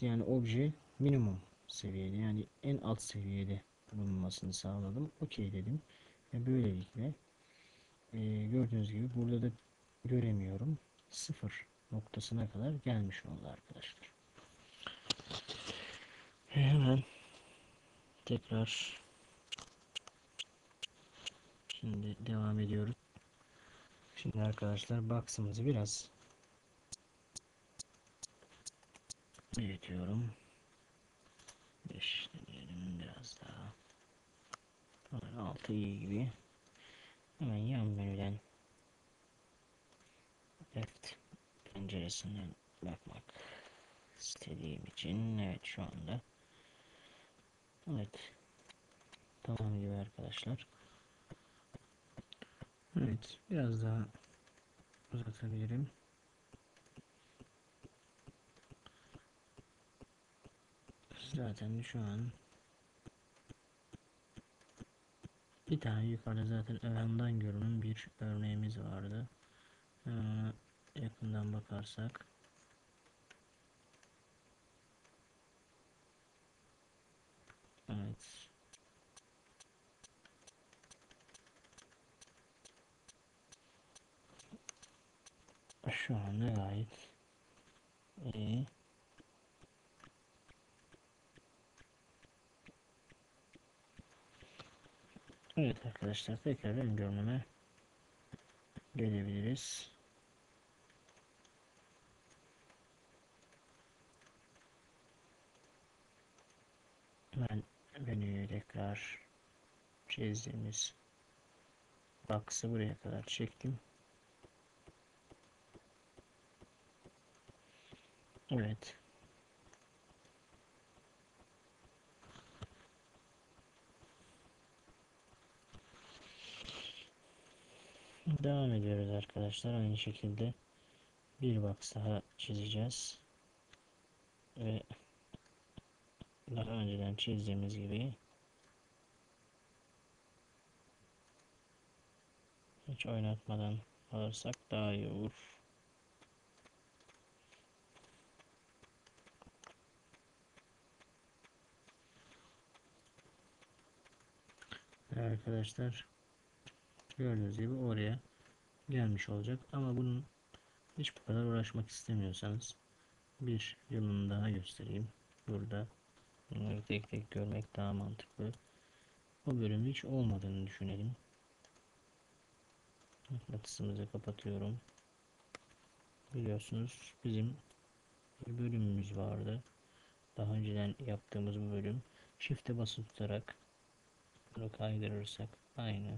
yani obje minimum seviyede, yani en alt seviyede bulunmasını sağladım. Okey dedim. Ve böylelikle gördüğünüz gibi burada da göremiyorum. Sıfır noktasına kadar gelmiş oldu arkadaşlar. Hemen tekrar şimdi devam ediyoruz. Şimdi arkadaşlar box'ımızı biraz büyütüyorum. 5 deneyelim biraz daha. 6 iyi gibi. Hemen yan menüden left penceresinden bakmak istediğim için, evet şu anda evet tamam gibi arkadaşlar. Evet, biraz daha uzatabilirim. Zaten şu an bir tane yukarıda zaten önden görünen bir örneğimiz vardı. Yakından bakarsak evet, şu anda gayet iyi. Evet arkadaşlar, tekrar ön görünüme gelebiliriz. Ben menüyü tekrar çizdiğimiz box'ı buraya kadar çektim. Evet. Devam ediyoruz arkadaşlar. Aynı şekilde bir box daha çizeceğiz. Ve daha önceden çizdiğimiz gibi hiç oynatmadan alırsak daha iyi olur. Arkadaşlar gördüğünüz gibi oraya gelmiş olacak. Ama bunun hiç bu kadar uğraşmak istemiyorsanız bir yolunu daha göstereyim. Burada bunları tek tek görmek daha mantıklı. O bölüm hiç olmadığını düşünelim. Mıknatısımızı kapatıyorum. Biliyorsunuz bizim bir bölümümüz vardı. Daha önceden yaptığımız bu bölüm. Shift'e basılı tutarak bunu kaydırırsak aynı.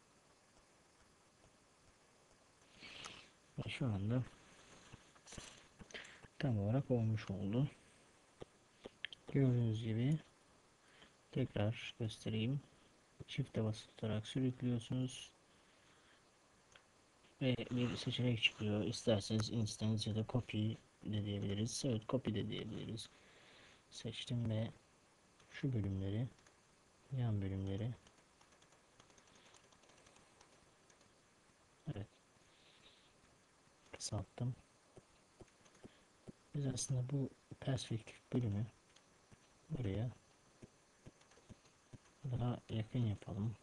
Ve şu anda tam olarak olmuş oldu. Gördüğünüz gibi tekrar göstereyim. Shift'e basılı tutarak sürüklüyorsunuz ve bir seçenek çıkıyor. İsterseniz instance ya da copy de diyebiliriz. Evet, copy de diyebiliriz. Seçtim ve şu bölümleri, yan bölümleri, evet, kısalttım. Biz aslında bu perspektif bölümü buraya daha yakın yapalım.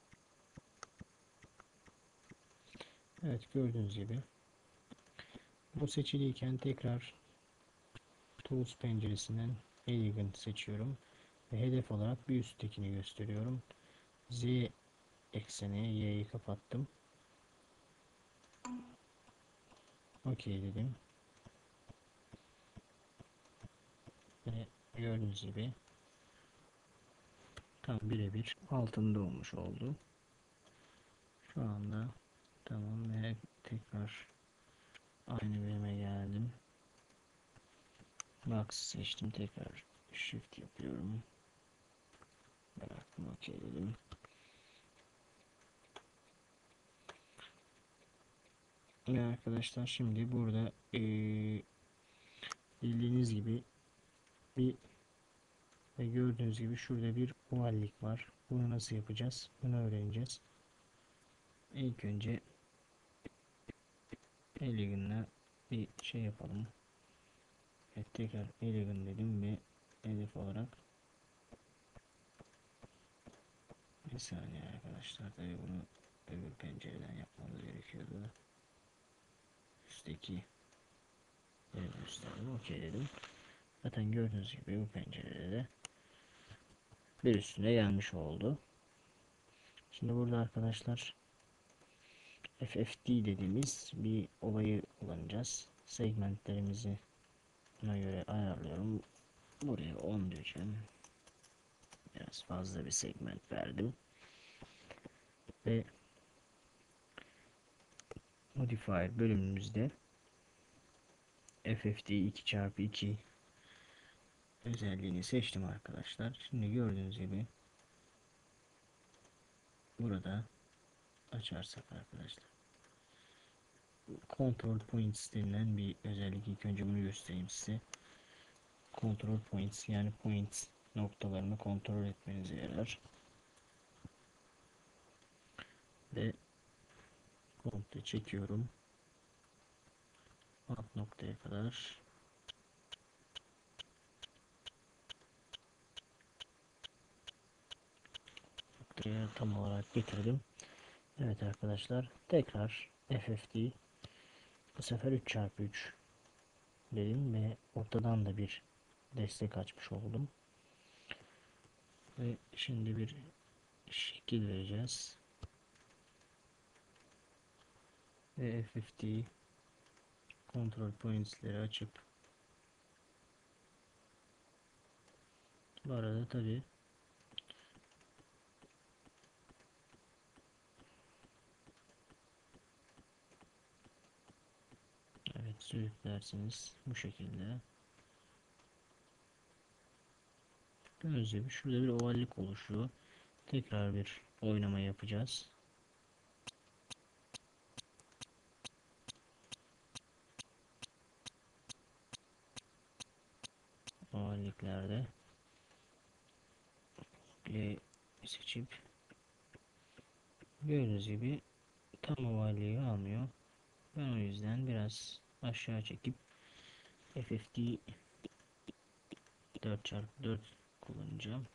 Evet, gördüğünüz gibi bu seçiliyken tekrar Tools penceresinden Elegant seçiyorum ve hedef olarak bir üsttekini gösteriyorum. Z ekseni, Y'yi kapattım. OK dedim ve gördüğünüz gibi tam birebir altında olmuş oldu. Şu anda tamam ve tekrar aynı bölüme geldim. Box seçtim, tekrar Shift yapıyorum. Bıraktım, OK dedim. Ve arkadaşlar şimdi burada bildiğiniz gibi bir ve gördüğünüz gibi şurada bir ovallik var. Bunu nasıl yapacağız? Bunu öğreneceğiz. İlk önce Alien'la bir şey yapalım. Evet, tekrar Elegant dedim ve hedef olarak bir saniye arkadaşlar, tabi bunu öbür pencereden yapmamız gerekiyordu. Üstteki gösterdim, okey dedim. Zaten gördüğünüz gibi bu pencerede de bir üstüne gelmiş oldu. Şimdi burada arkadaşlar FFD dediğimiz bir olayı kullanacağız. Segmentlerimizi buna göre ayarlıyorum. Buraya 10 diyeceğim. Biraz fazla bir segment verdim. Ve modifier bölümümüzde FFD 2x2 özelliğini seçtim arkadaşlar. Şimdi gördüğünüz gibi burada açarsak arkadaşlar, control points denilen bir özellik. İlk önce bunu göstereyim size. Control points, yani points noktalarını kontrol etmenize yarar. Ve komple çekiyorum alt noktaya kadar. Noktaya tam olarak getirdim. Evet arkadaşlar, tekrar FFD, bu sefer 3x3 dedim ve ortadan da bir destek açmış oldum. Ve şimdi bir şekil vereceğiz. Ve FFD kontrol points'leri açıp, bu arada tabi evet, sürüklersiniz bu şekilde. Gördüğünüz gibi şurada bir ovallik oluşuyor. Tekrar bir oynama yapacağız. Ovalliklerde seçip, gördüğünüz gibi tam ovalliği almıyor. Ben o yüzden biraz aşağı çekip FFD 4x4 kullanacağım.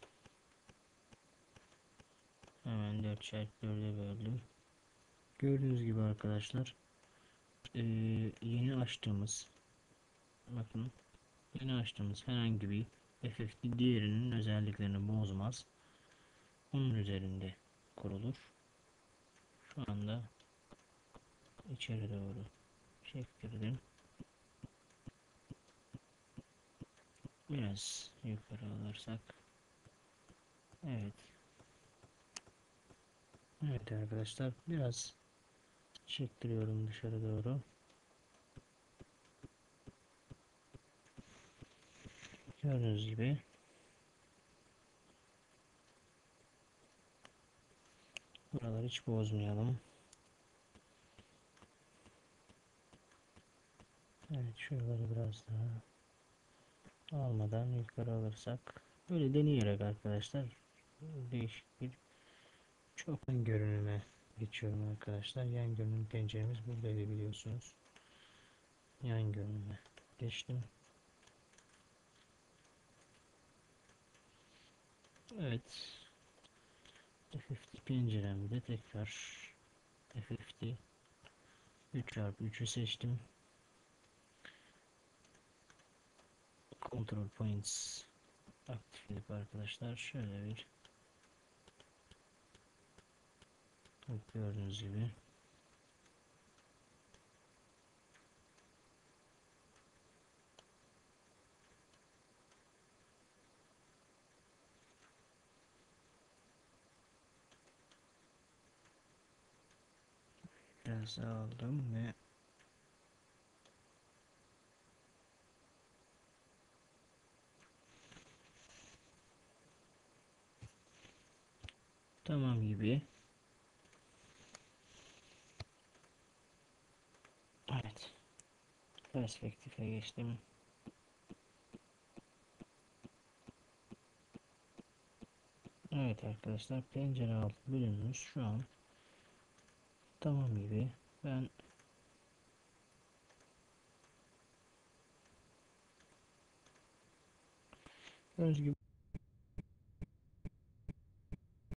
Hemen 4x4'e böldüm. Gördüğünüz gibi arkadaşlar, yeni açtığımız, bakın, yeni açtığımız herhangi bir FFD diğerinin özelliklerini bozmaz. Onun üzerinde kurulur. Şu anda içeri doğru çektirdim. Biraz yukarı alırsak, evet. Evet arkadaşlar, biraz çektiriyorum dışarı doğru. Gördüğünüz gibi buraları hiç bozmayalım. Evet, şuraları biraz daha almadan yukarı alırsak, böyle deneyerek arkadaşlar, değişik bir çok yan görünüme geçiyorum arkadaşlar. Yan görünüm penceremiz buradaydı, biliyorsunuz. Yan görünüme geçtim. Evet, FFT penceremde tekrar FFT 3x3'ü seçtim. Control points aktif arkadaşlar. Şöyle bir, gördüğünüz gibi biraz aldım ve tamam gibi. Evet, perspektife geçtim. Evet arkadaşlar, pencere altı bölümümüz şu an tamam gibi. Ben Gördüğünüz gibi